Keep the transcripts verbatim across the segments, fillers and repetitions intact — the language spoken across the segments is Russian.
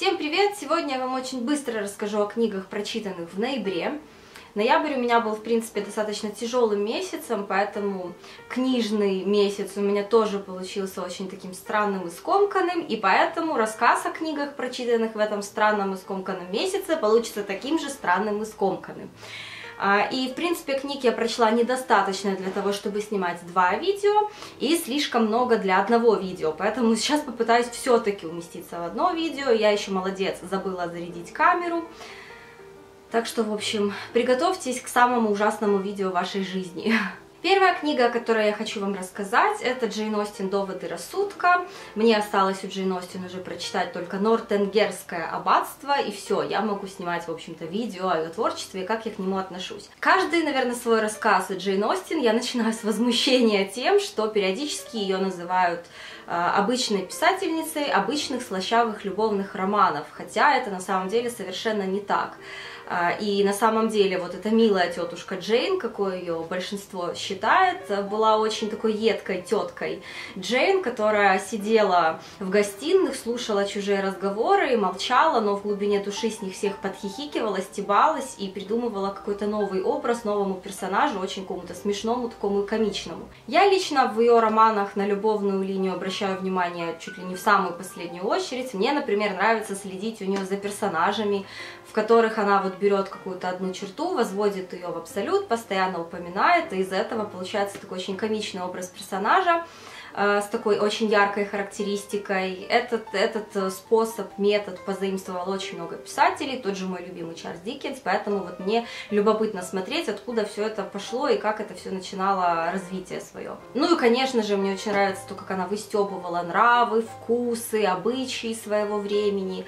Всем привет! Сегодня я вам очень быстро расскажу о книгах, прочитанных в ноябре. Ноябрь у меня был, в принципе, достаточно тяжелым месяцем, поэтому книжный месяц у меня тоже получился очень таким странным и скомканным, и поэтому рассказ о книгах, прочитанных в этом странном и скомканном месяце, получится таким же странным и скомканным. И, в принципе, книг я прочла недостаточно для того, чтобы снимать два видео, и слишком много для одного видео, поэтому сейчас попытаюсь все-таки уместиться в одно видео. Я еще молодец, забыла зарядить камеру. Так что, в общем, приготовьтесь к самому ужасному видео в вашей жизни. Первая книга, о которой я хочу вам рассказать, это Джейн Остин «Доводы рассудка». Мне осталось у Джейн Остин уже прочитать только Нортенгерское аббатство, и все, я могу снимать, в общем-то, видео о ее творчестве и как я к нему отношусь. Каждый, наверное, свой рассказ о Джейн Остин я начинаю с возмущения тем, что периодически ее называют э, обычной писательницей обычных слащавых любовных романов, хотя это на самом деле совершенно не так. И на самом деле вот эта милая тетушка Джейн, какое ее большинство считает, была очень такой едкой теткой Джейн, которая сидела в гостиных, слушала чужие разговоры и молчала, но в глубине души с них всех подхихикивала, стебалась и придумывала какой-то новый образ новому персонажу, очень какому-то смешному, такому и комичному. Я лично в ее романах на любовную линию обращаю внимание чуть ли не в самую последнюю очередь. Мне, например, нравится следить у нее за персонажами, в которых она вот берет какую-то одну черту, возводит ее в абсолют, постоянно упоминает, и из-за этого получается такой очень комичный образ персонажа э, с такой очень яркой характеристикой. Этот, этот способ, метод позаимствовал очень много писателей, тот же мой любимый Чарльз Диккенс, поэтому вот мне любопытно смотреть, откуда все это пошло и как это все начинало развитие свое. Ну и, конечно же, мне очень нравится то, как она выстебывала нравы, вкусы, обычаи своего времени.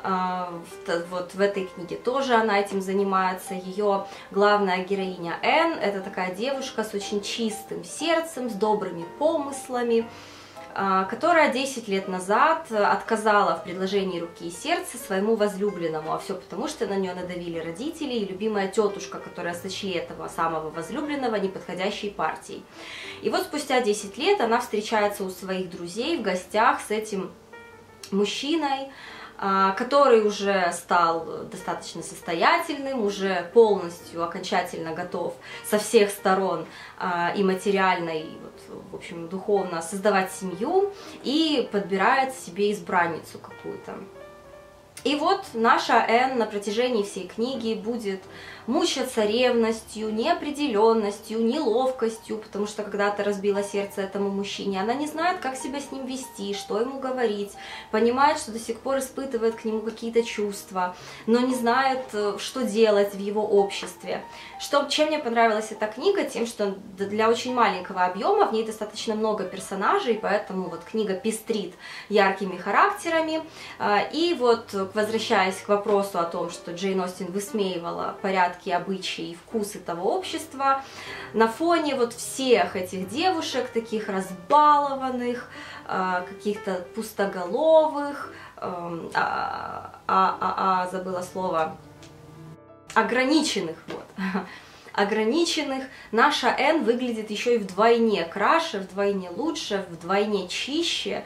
Вот в этой книге тоже она этим занимается. Ее главная героиня Энн — это такая девушка с очень чистым сердцем, с добрыми помыслами, которая десять лет назад отказала в предложении руки и сердца своему возлюбленному, а все потому, что на нее надавили родители и любимая тетушка, которая сочли этого самого возлюбленного неподходящей партией. И вот спустя десять лет она встречается у своих друзей в гостях с этим мужчиной, который уже стал достаточно состоятельным, уже полностью, окончательно готов со всех сторон и материально, и, вот, в общем, духовно создавать семью, и подбирает себе избранницу какую-то. И вот наша Энн на протяжении всей книги будет мучаться ревностью, неопределенностью, неловкостью, потому что когда-то разбила сердце этому мужчине. Она не знает, как себя с ним вести, что ему говорить, понимает, что до сих пор испытывает к нему какие-то чувства, но не знает, что делать в его обществе. Что, чем мне понравилась эта книга? Тем, что для очень маленького объема в ней достаточно много персонажей, поэтому вот книга пестрит яркими характерами. И вот, возвращаясь к вопросу о том, что Джейн Остин высмеивала порядки, обычаи и вкусы того общества, на фоне вот всех этих девушек, таких разбалованных, каких-то пустоголовых, а, а, а, а, забыла слово, ограниченных, вот, ограниченных, наша Энн выглядит еще и вдвойне краше, вдвойне лучше, вдвойне чище,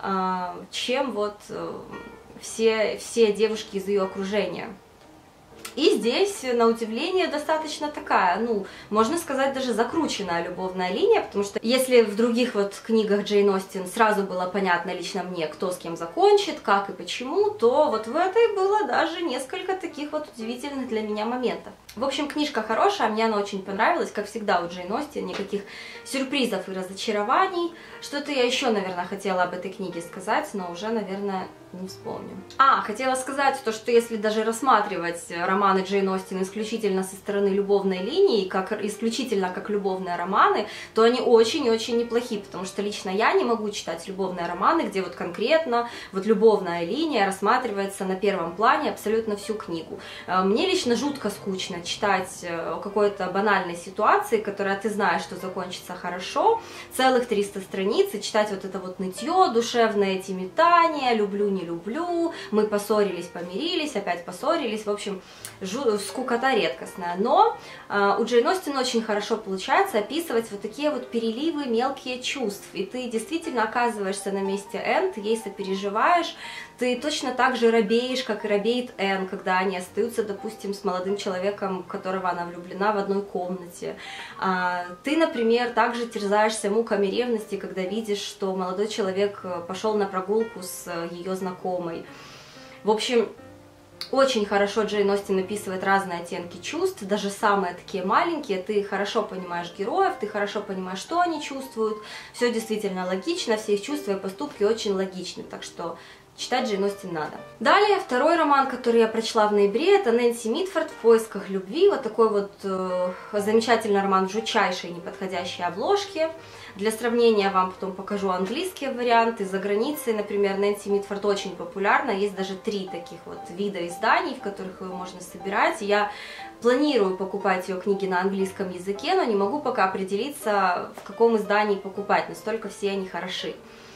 чем вот все, все девушки из ее окружения. И здесь, на удивление, достаточно такая, ну, можно сказать, даже закрученная любовная линия, потому что если в других вот книгах Джейн Остин сразу было понятно лично мне, кто с кем закончит, как и почему, то вот в этой было даже несколько таких вот удивительных для меня моментов. В общем, книжка хорошая, мне она очень понравилась, как всегда у Джейн Остин, никаких сюрпризов и разочарований. Что-то я еще, наверное, хотела об этой книге сказать, но уже, наверное, не вспомню. А, хотела сказать то, что если даже рассматривать романы Джейн Остин исключительно со стороны любовной линии, как исключительно как любовные романы, то они очень и очень неплохи, потому что лично я не могу читать любовные романы, где вот конкретно вот любовная линия рассматривается на первом плане абсолютно всю книгу. Мне лично жутко скучно читать о какой-то банальной ситуации, которая ты знаешь, что закончится хорошо, целых триста страниц, и читать вот это вот нытье, душевное эти метания, люблю, не люблю, мы поссорились, помирились, опять поссорились, в общем, жу скукота редкостная. Но э, у Джейн Остин очень хорошо получается описывать вот такие вот переливы, мелкие чувств, и ты действительно оказываешься на месте Энн, ты ей сопереживаешь, ты точно так же робеешь, как и робеет Энн, когда они остаются, допустим, с молодым человеком, в которого она влюблена, в одной комнате. Ты, например, также терзаешься муками ревности, когда видишь, что молодой человек пошел на прогулку с ее знакомой. В общем, очень хорошо Джейн Остин описывает разные оттенки чувств, даже самые такие маленькие, ты хорошо понимаешь героев, ты хорошо понимаешь, что они чувствуют, все действительно логично, все их чувства и поступки очень логичны, так что читать Джейн Остин надо. Далее, второй роман, который я прочла в ноябре, это Нэнси Митфорд «В поисках любви». Вот такой вот э, замечательный роман в жутчайшей неподходящей обложке. Для сравнения вам потом покажу английские варианты. За границей, например, Нэнси Митфорд очень популярна. Есть даже три таких вот вида изданий, в которых ее можно собирать. Я планирую покупать ее книги на английском языке, но не могу пока определиться, в каком издании покупать. Настолько все они хороши.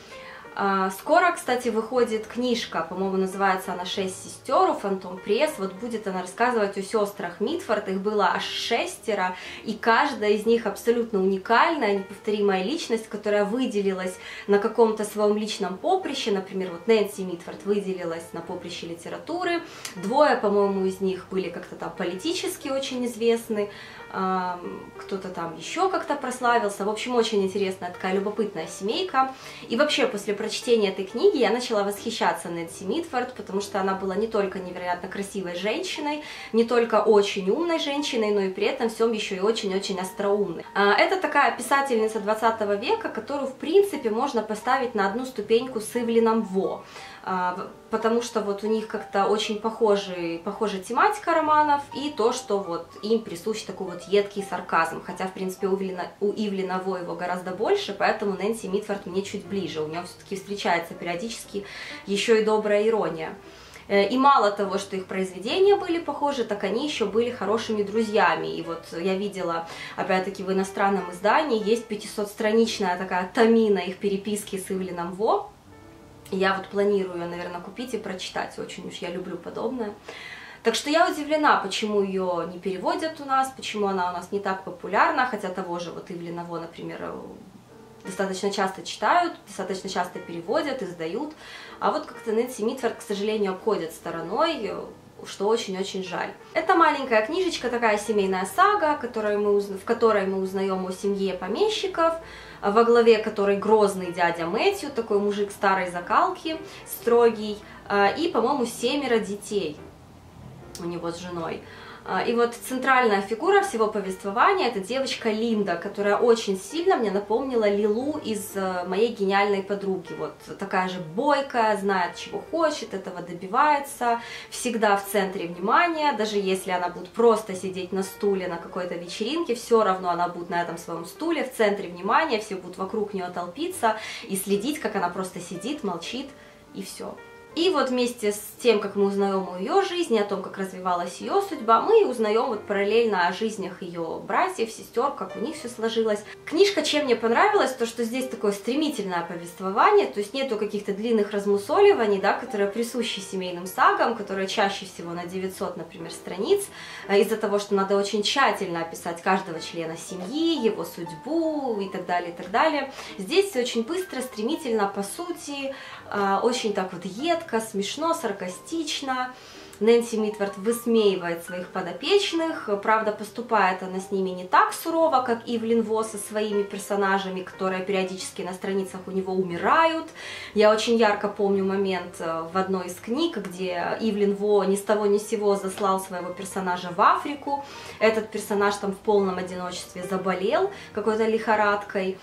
Скоро, кстати, выходит книжка, по-моему, называется она «Шесть сестер» у Фантом Пресс. Вот будет она рассказывать о сестрах Митфорд, их было аж шестеро, и каждая из них абсолютно уникальная, неповторимая личность, которая выделилась на каком-то своем личном поприще. Например, вот Нэнси Митфорд выделилась на поприще литературы, двое, по-моему, из них были как-то там политически очень известны, кто-то там еще как-то прославился. В общем, очень интересная такая любопытная семейка. И вообще, после прочтения этой книги я начала восхищаться Нэнси Митфорд, потому что она была не только невероятно красивой женщиной, не только очень умной женщиной, но и при этом всем еще и очень-очень остроумной. Это такая писательница двадцатого века, которую, в принципе, можно поставить на одну ступеньку с Ивлином Во, потому что вот у них как-то очень похожий, похожая тематика романов и то, что вот им присущ такой вот едкий сарказм, хотя, в принципе, у Ивлина, у Ивлина Во его гораздо больше, поэтому Нэнси Митфорд мне чуть ближе, у нее все-таки встречается периодически еще и добрая ирония. И мало того, что их произведения были похожи, так они еще были хорошими друзьями. И вот я видела, опять-таки, в иностранном издании есть пятисотстраничная такая томина их переписки с Ивлином Во. Я вот планирую ее, наверное, купить и прочитать, очень уж я люблю подобное. Так что я удивлена, почему ее не переводят у нас, почему она у нас не так популярна, хотя того же вот Ивлина Во, например, достаточно часто читают, достаточно часто переводят, издают, а вот как-то Нэнси Митфорд, к сожалению, обходят стороной, что очень-очень жаль. Это маленькая книжечка, такая семейная сага, которой мы, в которой мы узнаем о семье помещиков, во главе которой грозный дядя Мэтью, такой мужик старой закалки, строгий, и, по-моему, семеро детей у него с женой. И вот центральная фигура всего повествования — это девочка Линда, которая очень сильно мне напомнила Лилу из «Моей гениальной подруги». Вот такая же бойкая, знает, чего хочет, этого добивается, всегда в центре внимания, даже если она будет просто сидеть на стуле на какой-то вечеринке, все равно она будет на этом своем стуле в центре внимания, все будут вокруг нее толпиться и следить, как она просто сидит, молчит, и все. И вот вместе с тем, как мы узнаем о ее жизни, о том, как развивалась ее судьба, мы узнаем вот параллельно о жизнях ее братьев, сестер, как у них все сложилось. Книжка чем мне понравилась, то что здесь такое стремительное повествование, то есть нету каких-то длинных размусоливаний, да, которые присущи семейным сагам, которые чаще всего на девятьсот, например, страниц, из-за того, что надо очень тщательно описать каждого члена семьи, его судьбу и так далее, и так далее. Здесь все очень быстро, стремительно, по сути, очень так вот едко, смешно, саркастично. Нэнси Митфорд высмеивает своих подопечных, правда, поступает она с ними не так сурово, как Ивлин Во со своими персонажами, которые периодически на страницах у него умирают. Я очень ярко помню момент в одной из книг, где Ивлин Во ни с того ни с сего заслал своего персонажа в Африку. Этот персонаж там в полном одиночестве заболел какой-то лихорадкой,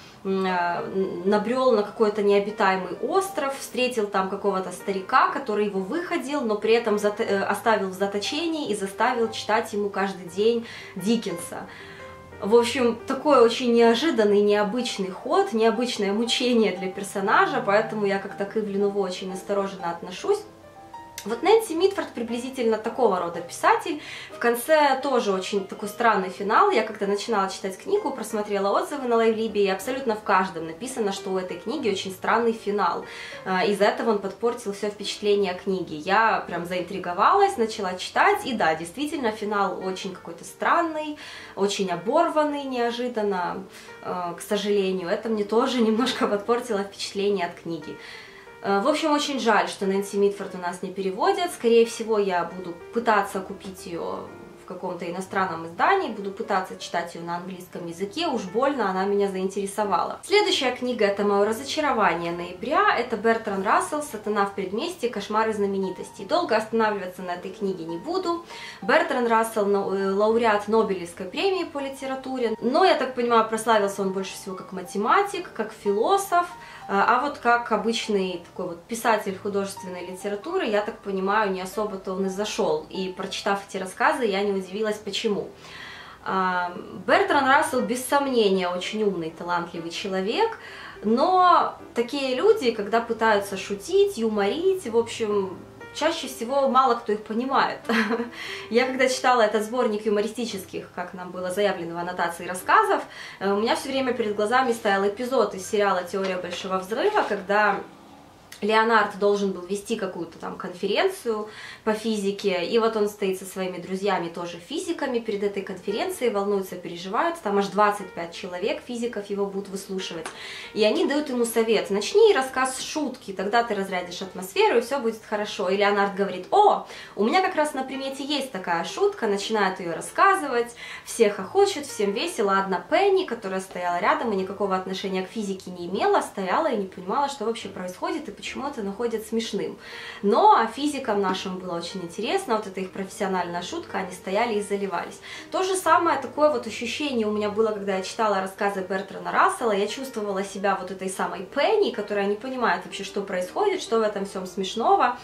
набрел на какой-то необитаемый остров, встретил там какого-то старика, который его выходил, но при этом оставил в заточении и заставил читать ему каждый день Диккенса. В общем, такой очень неожиданный, необычный ход, необычное мучение для персонажа, поэтому я как-то к Ивлину Во очень осторожно отношусь. Вот Нэнси Митфорд приблизительно такого рода писатель. В конце тоже очень такой странный финал. Я когда начинала читать книгу, просмотрела отзывы на Лайвлибе, и абсолютно в каждом написано, что у этой книги очень странный финал. Из-за этого он подпортил все впечатление книги. Я прям заинтриговалась, начала читать, и да, действительно, финал очень какой-то странный, очень оборванный неожиданно, к сожалению. Это мне тоже немножко подпортило впечатление от книги. В общем, очень жаль, что Нэнси Митфорд у нас не переводят. Скорее всего, я буду пытаться купить ее в каком-то иностранном издании, буду пытаться читать ее на английском языке, уж больно она меня заинтересовала. Следующая книга — это мое разочарование ноября, это Бертран Рассел «Сатана в предместье. Кошмары знаменитостей». Долго останавливаться на этой книге не буду. Бертран Рассел лауреат Нобелевской премии по литературе, но, я так понимаю, прославился он больше всего как математик, как философ, а вот как обычный такой вот писатель художественной литературы, я так понимаю, не особо-то он и зашел. И прочитав эти рассказы, я не удивилась, почему. Бертран Рассел, без сомнения, очень умный, талантливый человек, но такие люди, когда пытаются шутить, юморить, в общем, чаще всего мало кто их понимает. Я когда читала этот сборник юмористических, как нам было заявлено в аннотации рассказов, у меня все время перед глазами стоял эпизод из сериала «Теория большого взрыва», когда Леонард должен был вести какую-то там конференцию по физике, и вот он стоит со своими друзьями, тоже физиками, перед этой конференцией, волнуются, переживают, там аж двадцать пять человек физиков его будут выслушивать, и они дают ему совет: начни рассказ с шутки, тогда ты разрядишь атмосферу, и все будет хорошо. И Леонард говорит: о, у меня как раз на примете есть такая шутка, начинает ее рассказывать, все хохочут, всем весело, одна Пенни, которая стояла рядом и никакого отношения к физике не имела, стояла и не понимала, что вообще происходит и почему почему это находят смешным. Но физикам нашим было очень интересно, вот это их профессиональная шутка, они стояли и заливались. То же самое такое вот ощущение у меня было, когда я читала рассказы Бертрана Рассела, я чувствовала себя вот этой самой Пенни, которая не понимает вообще, что происходит, что в этом всем смешного.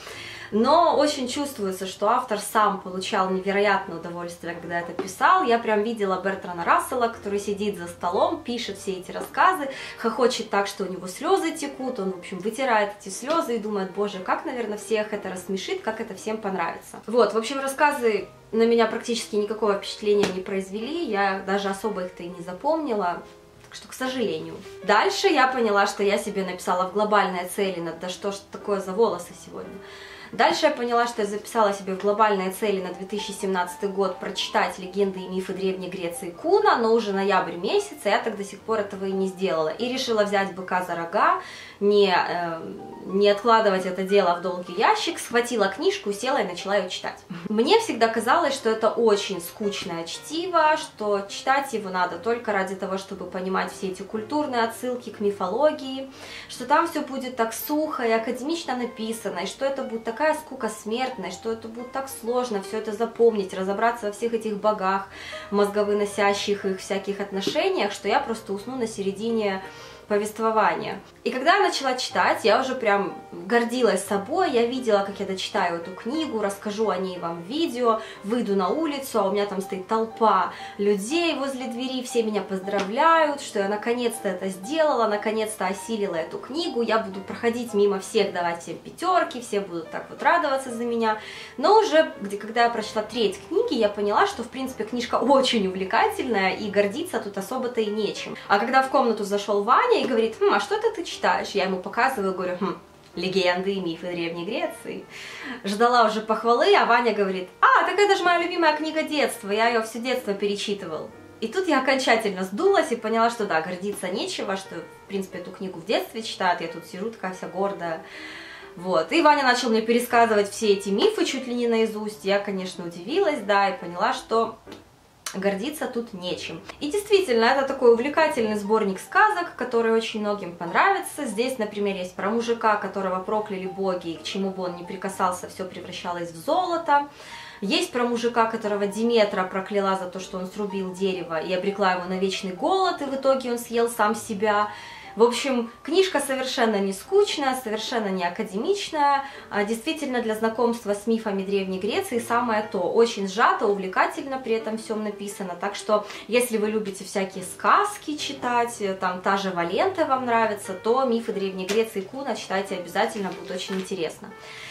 Но очень чувствуется, что автор сам получал невероятное удовольствие, когда это писал. Я прям видела Бертрана Рассела, который сидит за столом, пишет все эти рассказы, хохочет так, что у него слезы текут, он, в общем, вытирает эти слезы и думает: боже, как, наверное, всех это рассмешит, как это всем понравится. Вот, в общем, рассказы на меня практически никакого впечатления не произвели, я даже особо их-то и не запомнила. Так что, к сожалению. Дальше я поняла, что я себе написала в глобальные цели, да что ж такое за волосы сегодня. Дальше я поняла, что я записала себе в глобальные цели на две тысячи семнадцатый год прочитать «Легенды и мифы Древней Греции» Куна, но уже ноябрь месяц, и я так до сих пор этого и не сделала. И решила взять быка за рога, не, э, не откладывать это дело в долгий ящик, схватила книжку, села и начала ее читать. Мне всегда казалось, что это очень скучное чтиво, что читать его надо только ради того, чтобы понимать все эти культурные отсылки к мифологии, что там все будет так сухо и академично написано, и что это будет так такая скука смертная, что это будет так сложно все это запомнить, разобраться во всех этих богах, мозговыносящих их всяких отношениях, что я просто усну на середине повествования. И когда я начала читать, я уже прям гордилась собой, я видела, как я дочитаю эту книгу, расскажу о ней вам в видео, выйду на улицу, а у меня там стоит толпа людей возле двери, все меня поздравляют, что я наконец-то это сделала, наконец-то осилила эту книгу, я буду проходить мимо всех, давать всем пятерки, все будут так вот радоваться за меня. Но уже, где, когда я прочла треть книги, я поняла, что, в принципе, книжка очень увлекательная, и гордиться тут особо-то и нечем. А когда в комнату зашел Ваня и говорит: хм, а что это ты читаешь? Я ему показываю, говорю: хм, «Легенды и мифы Древней Греции». Ждала уже похвалы, а Ваня говорит: а, так это же моя любимая книга детства, я ее все детство перечитывал. И тут я окончательно сдулась и поняла, что да, гордиться нечего, что, в принципе, эту книгу в детстве читают, я тут сижу такая вся гордая. Вот, и Ваня начал мне пересказывать все эти мифы чуть ли не наизусть, я, конечно, удивилась, да, и поняла, что гордиться тут нечем. И действительно, это такой увлекательный сборник сказок, который очень многим понравится. Здесь, например, есть про мужика, которого прокляли боги, и к чему бы он ни прикасался, все превращалось в золото. Есть про мужика, которого Диметра прокляла за то, что он срубил дерево и обрекла его на вечный голод, и в итоге он съел сам себя. В общем, книжка совершенно не скучная, совершенно не академичная, а действительно для знакомства с мифами Древней Греции самое то. Очень сжато, увлекательно при этом всем написано, так что если вы любите всякие сказки читать, там та же Валента вам нравится, то мифы Древней Греции Куна читайте обязательно, будет очень интересно.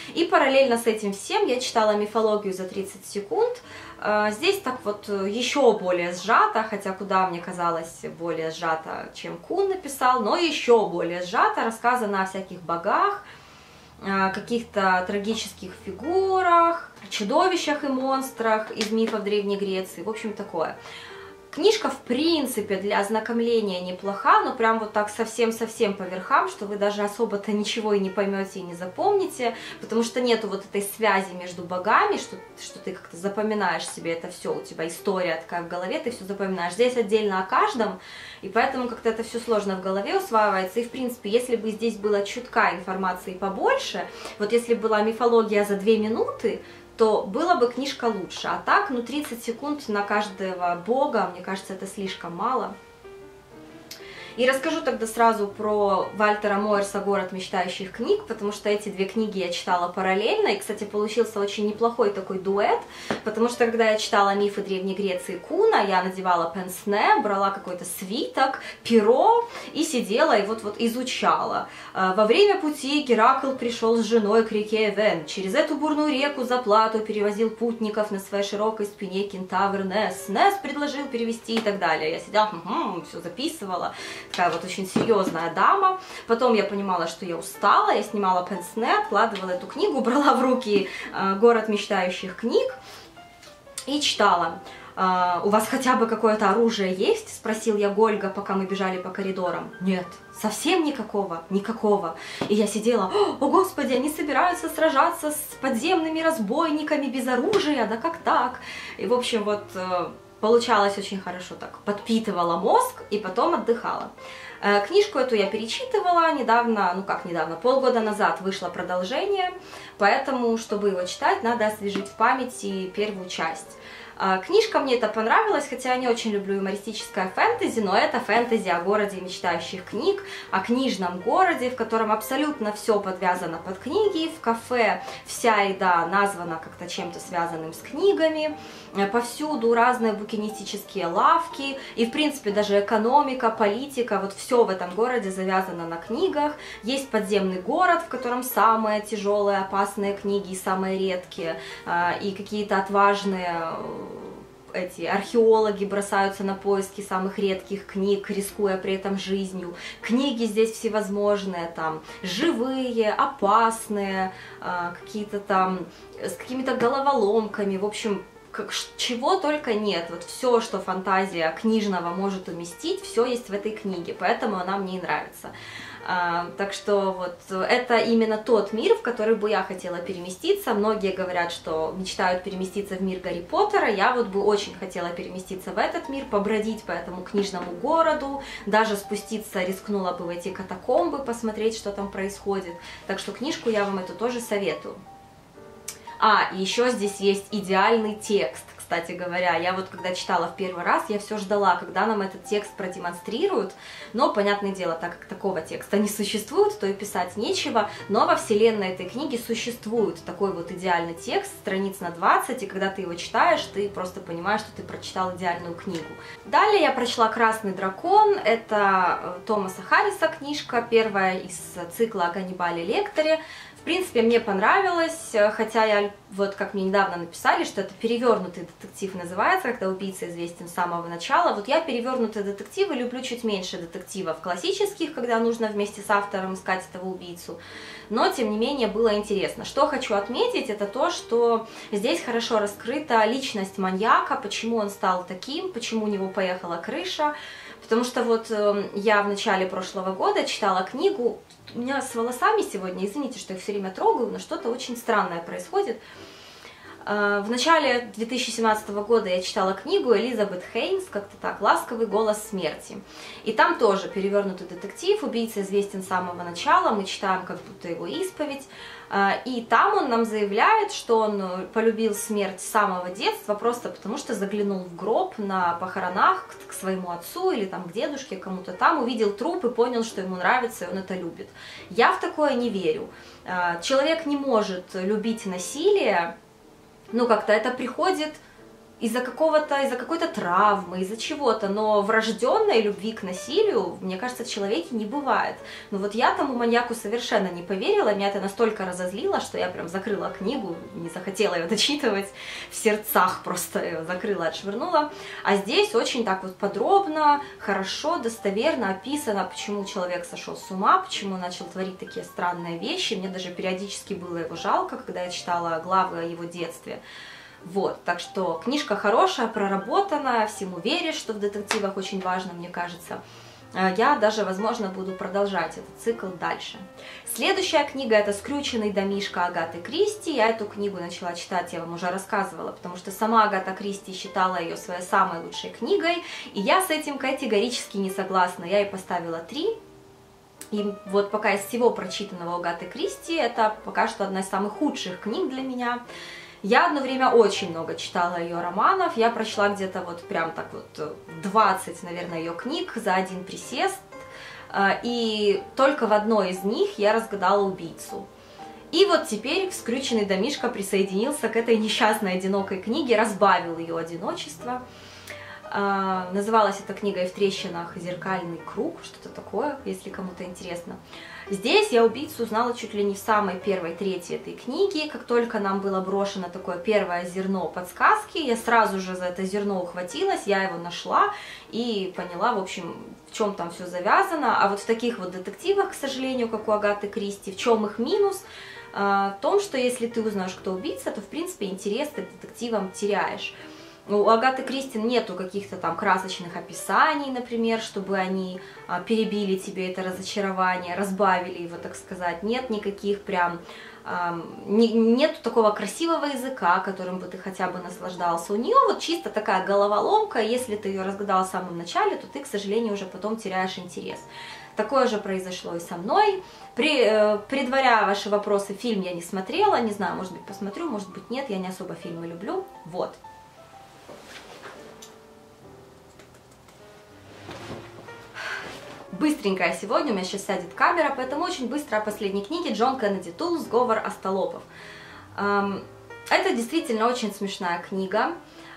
И параллельно с этим всем я читала мифологию за тридцать секунд. Здесь так вот еще более сжато, хотя куда мне казалось более сжато, чем Кун написал, но еще более сжато, рассказано о всяких богах, каких-то трагических фигурах, чудовищах и монстрах из мифов Древней Греции, в общем, такое. Книжка, в принципе, для ознакомления неплоха, но прям вот так совсем-совсем по верхам, что вы даже особо-то ничего и не поймете, и не запомните, потому что нету вот этой связи между богами, что, что ты как-то запоминаешь себе это все, у тебя история такая в голове, ты все запоминаешь. Здесь отдельно о каждом, и поэтому как-то это все сложно в голове усваивается. И, в принципе, если бы здесь была чутка информации побольше, вот если была мифология за две минуты, то была бы книжка лучше. А так, ну, тридцать секунд на каждого бога, мне кажется, это слишком мало. И расскажу тогда сразу про Вальтера Мойерса «Город мечтающих книг», потому что эти две книги я читала параллельно, и, кстати, получился очень неплохой такой дуэт, потому что, когда я читала «Мифы Древней Греции» Куна, я надевала пенсне, брала какой-то свиток, перо и сидела и вот-вот изучала. Во время пути Геракл пришел с женой к реке Эвен, через эту бурную реку за плату перевозил путников на своей широкой спине кентавр Нес, Нес предложил перевести и так далее. Я сидела, угу, все записывала. Такая вот очень серьезная дама. Потом я понимала, что я устала, я снимала пенсне, откладывала эту книгу, брала в руки э, «Город мечтающих книг» и читала. Э, «У вас хотя бы какое-то оружие есть?» — спросил я Гольга, пока мы бежали по коридорам. «Нет, совсем никакого, никакого». И я сидела, о господи, они собираются сражаться с подземными разбойниками без оружия, да как так? И в общем вот... Э, Получалось очень хорошо так, подпитывала мозг и потом отдыхала. Книжку эту я перечитывала недавно, ну как недавно, полгода назад вышло продолжение, поэтому, чтобы его читать, надо освежить в памяти первую часть. Книжка мне это понравилась, хотя я не очень люблю юмористическое фэнтези, но это фэнтези о городе мечтающих книг, о книжном городе, в котором абсолютно все подвязано под книги, в кафе вся еда названа как-то чем-то связанным с книгами, повсюду разные букинистические лавки, и в принципе даже экономика, политика, вот все в этом городе завязано на книгах. Есть подземный город, в котором самые тяжелые, опасные книги, самые редкие, и какие-то отважные... эти археологи бросаются на поиски самых редких книг, рискуя при этом жизнью. Книги здесь всевозможные, там, живые, опасные, какие-то там, с какими-то головоломками, в общем, как, чего только нет. Вот все, что фантазия книжного может уместить, все есть в этой книге, поэтому она мне и нравится. А, так что вот это именно тот мир, в который бы я хотела переместиться. Многие говорят, что мечтают переместиться в мир Гарри Поттера. Я вот бы очень хотела переместиться в этот мир, побродить по этому книжному городу, даже спуститься, рискнула бы в эти катакомбы, посмотреть, что там происходит. Так что книжку я вам эту тоже советую. А, и еще здесь есть идеальный текст. Кстати говоря, я вот когда читала в первый раз, я все ждала, когда нам этот текст продемонстрируют, но, понятное дело, так как такого текста не существует, то и писать нечего, но во вселенной этой книги существует такой вот идеальный текст, страниц на двадцать, и когда ты его читаешь, ты просто понимаешь, что ты прочитал идеальную книгу. Далее я прочла «Красный дракон», это Томаса Харриса книжка, первая из цикла о Ганнибале Лектере. В принципе, мне понравилось, хотя я, вот как мне недавно написали, что это перевернутый детектив называется, когда убийца известен с самого начала. Вот я перевернутые детективы люблю чуть меньше детективов классических, когда нужно вместе с автором искать этого убийцу. Но, тем не менее, было интересно. Что хочу отметить, это то, что здесь хорошо раскрыта личность маньяка, почему он стал таким, почему у него поехала крыша. Потому что вот э, я в начале прошлого года читала книгу, у меня с волосами сегодня, извините, что я их все время трогаю, но что-то очень странное происходит. Э, в начале две тысячи семнадцатого года я читала книгу Элизабет Хейнс, как-то так, «Ласковый голос смерти». И там тоже перевернутый детектив, убийца известен с самого начала, мы читаем как будто его исповедь. И там он нам заявляет, что он полюбил смерть с самого детства просто потому, что заглянул в гроб на похоронах к своему отцу или там к дедушке, кому-то там, увидел труп и понял, что ему нравится, и он это любит. Я в такое не верю. Человек не может любить насилие, ну как-то это приходит из-за какого-то, из-за какой-то травмы, из-за чего-то, но врожденной любви к насилию, мне кажется, в человеке не бывает. Но вот я тому маньяку совершенно не поверила, меня это настолько разозлило, что я прям закрыла книгу, не захотела ее дочитывать, в сердцах просто ее закрыла, отшвырнула. А здесь очень так вот подробно, хорошо, достоверно описано, почему человек сошел с ума, почему начал творить такие странные вещи. Мне даже периодически было его жалко, когда я читала главы о его детстве. Вот, так что книжка хорошая, проработанная, всему веришь, что в детективах очень важно, мне кажется. Я даже, возможно, буду продолжать этот цикл дальше. Следующая книга — это «Скрюченный домишко» Агаты Кристи. Я эту книгу начала читать, я вам уже рассказывала, потому что сама Агата Кристи считала ее своей самой лучшей книгой, и я с этим категорически не согласна. Я ей поставила три. И вот пока из всего прочитанного Агаты Кристи, это пока что одна из самых худших книг для меня. Я одно время очень много читала ее романов, я прочла где-то вот прям так вот двадцать, наверное, ее книг за один присест, и только в одной из них я разгадала убийцу. И вот теперь «Скрюченный домишко» присоединился к этой несчастной одинокой книге, разбавил ее одиночество. Называлась эта книга «И в трещинах зеркальный круг», что-то такое, если кому-то интересно. Здесь я убийцу узнала чуть ли не в самой первой трети этой книги. Как только нам было брошено такое первое зерно подсказки, я сразу же за это зерно ухватилась, я его нашла и поняла, в общем, в чем там все завязано. А вот в таких вот детективах, к сожалению, как у Агаты Кристи, в чем их минус? В том, что если ты узнаешь, кто убийца, то, в принципе, интерес ты к детективам теряешь. У Агаты Кристи нету каких-то там красочных описаний, например, чтобы они а, перебили тебе это разочарование, разбавили его, так сказать. Нет никаких прям, а, не, нету такого красивого языка, которым бы ты хотя бы наслаждался. У нее вот чисто такая головоломка, если ты ее разгадал в самом начале, то ты, к сожалению, уже потом теряешь интерес. Такое же произошло и со мной. При, э, предваряя ваши вопросы, фильм я не смотрела, не знаю, может быть посмотрю, может быть нет, я не особо фильмы люблю. Вот. Быстренькая сегодня, у меня сейчас сядет камера, поэтому очень быстро о последней книге Джон Кеннеди Тул «Сговор остолопов». Это действительно очень смешная книга,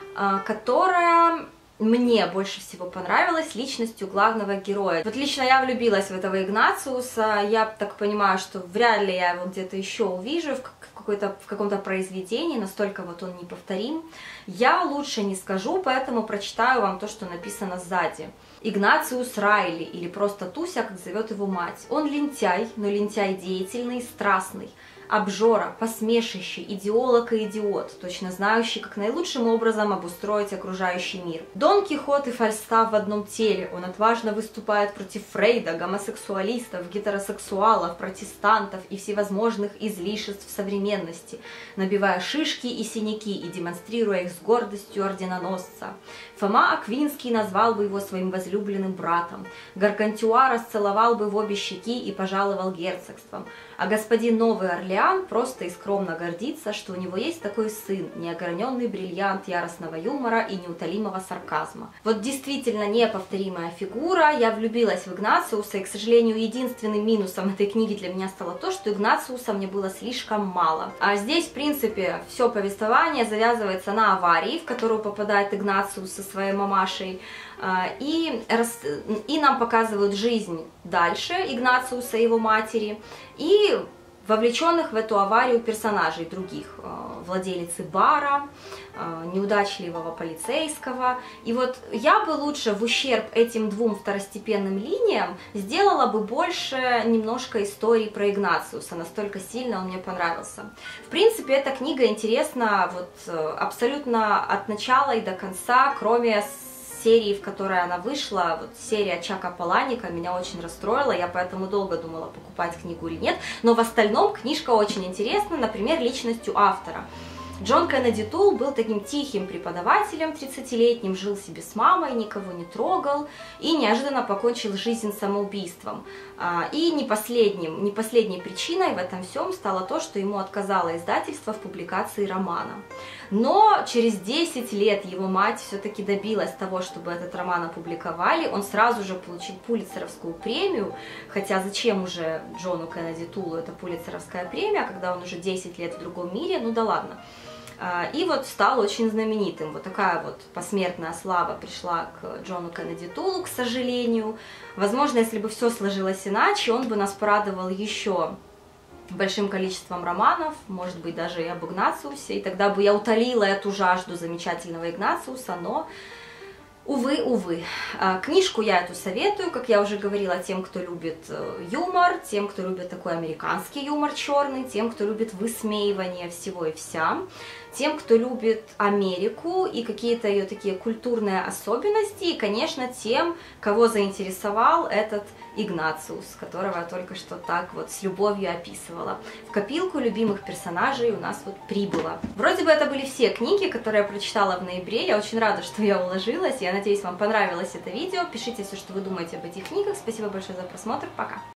которая мне больше всего понравилась личностью главного героя. Вот лично я влюбилась в этого Игнациуса, я так понимаю, что вряд ли я его где-то еще увижу в какой-то, в каком-то произведении, настолько вот он неповторим. Я лучше не скажу, поэтому прочитаю вам то, что написано сзади. Игнациус Райли, или просто Туся, как зовет его мать. Он лентяй, но лентяй деятельный, страстный. Обжора, посмешище, идеолог и идиот, точно знающий, как наилучшим образом обустроить окружающий мир. Дон Кихот и Фальстаф в одном теле, он отважно выступает против Фрейда, гомосексуалистов, гетеросексуалов, протестантов и всевозможных излишеств современности, набивая шишки и синяки и демонстрируя их с гордостью орденоносца. Фома Аквинский назвал бы его своим возлюбленным братом, Гаргантюа расцеловал бы в обе щеки и пожаловал герцогством, а господин Новый Орлеан просто и скромно гордится, что у него есть такой сын, неограненный бриллиант яростного юмора и неутолимого сарказма. Вот действительно неповторимая фигура, я влюбилась в Игнациуса, и, к сожалению, единственным минусом этой книги для меня стало то, что Игнациуса мне было слишком мало. А здесь, в принципе, все повествование завязывается на аварии, в которую попадает Игнациус со своей мамашей, и, и нам показывают жизнь дальше Игнациуса и его матери, и вовлеченных в эту аварию персонажей других, владелицы бара, неудачливого полицейского. И вот я бы лучше в ущерб этим двум второстепенным линиям сделала бы больше немножко истории про Игнациуса, настолько сильно он мне понравился. В принципе, эта книга интересна вот абсолютно от начала и до конца, кроме серии, в которой она вышла, вот серия Чака Паланика, меня очень расстроила, я поэтому долго думала, покупать книгу или нет, но в остальном книжка очень интересна, например, личностью автора. Джон Кеннеди Тул был таким тихим преподавателем тридцатилетним, жил себе с мамой, никого не трогал и неожиданно покончил жизнь самоубийством. И не, последним, не последней причиной в этом всем стало то, что ему отказало издательство в публикации романа. Но через десять лет его мать все-таки добилась того, чтобы этот роман опубликовали. Он сразу же получил Пулитцеровскую премию, хотя зачем уже Джону Кеннеди Тулу эта Пулитцеровская премия, когда он уже десять лет в другом мире, ну да ладно. и вот стал очень знаменитым. Вот такая вот посмертная слава пришла к Джону Кеннеди Тулу, к сожалению. Возможно, если бы все сложилось иначе, он бы нас порадовал еще большим количеством романов, может быть, даже и об Игнациусе, и тогда бы я утолила эту жажду замечательного Игнациуса, но... Увы, увы. Книжку я эту советую, как я уже говорила, тем, кто любит юмор, тем, кто любит такой американский юмор черный, тем, кто любит высмеивание всего и вся, тем, кто любит Америку и какие-то ее такие культурные особенности, и, конечно, тем, кого заинтересовал этот Игнациус, которого я только что так вот с любовью описывала. В копилку любимых персонажей у нас вот прибыло. Вроде бы это были все книги, которые я прочитала в ноябре. Я очень рада, что я уложилась. Я надеюсь, вам понравилось это видео. Пишите все, что вы думаете об этих книгах. Спасибо большое за просмотр. Пока!